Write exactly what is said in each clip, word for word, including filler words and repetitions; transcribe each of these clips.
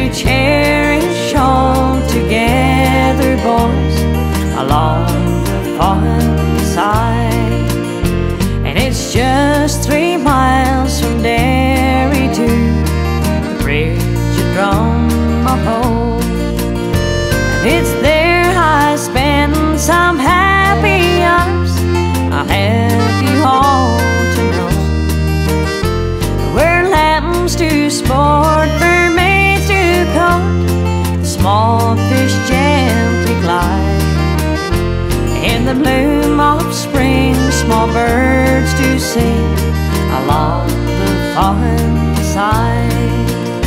we cherish all together, boys, along the Faughan side. And it's just three miles from Derry to the bridge of Drummahoe. And it's there I spend some happy hours. I'll have you all to know, where lambs do sport, mermaids do court, the small fish gently glide. In the bloom of spring, small birds do sing along the Faughan side.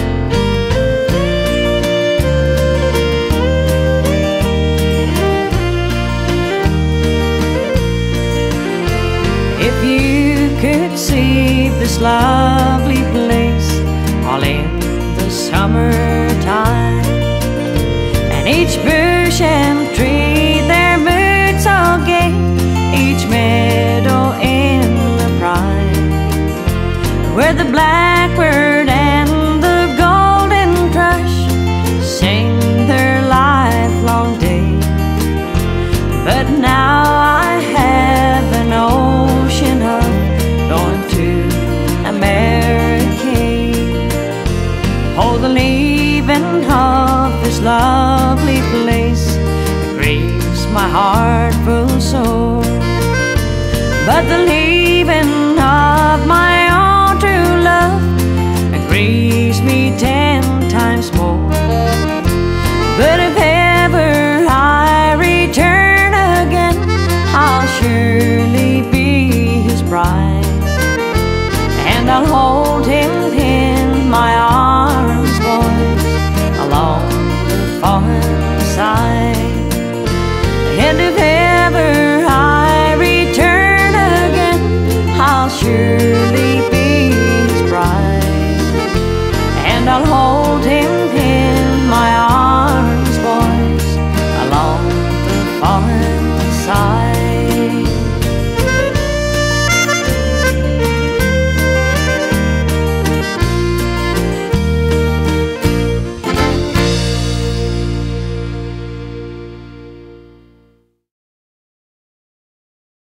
If you could see this lovely place all in the summertime, and each bush and tree their mood so gay, each meadow in the prime, where the blackbird and the golden thrush sing their lifelong day. But now I have an ocean of going to America. Oh, the leaving of this lovely place, it grieves my heart full sore. But the leaving of my own true love, it grieves me ten times more. But if ever I return again, I'll surely be his bride, and I'll hold him in my arms, boys, along the Faughan side. And if ever I return again, I'll surely